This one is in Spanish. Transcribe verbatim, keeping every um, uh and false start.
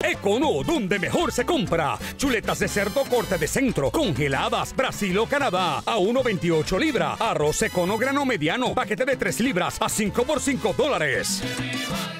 Econo, donde mejor se compra. Chuletas de cerdo corte de centro, congeladas, Brasil o Canadá, a uno veintiocho libra. Arroz Econo grano mediano, paquete de tres libras, a cinco por cinco dólares.